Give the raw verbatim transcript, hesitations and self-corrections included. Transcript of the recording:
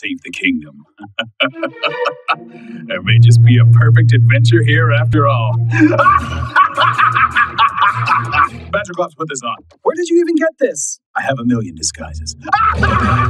save the kingdom. It may just be a perfect adventure here after all. Badger Gloves, put this on. Where did you even get this? I have a million disguises.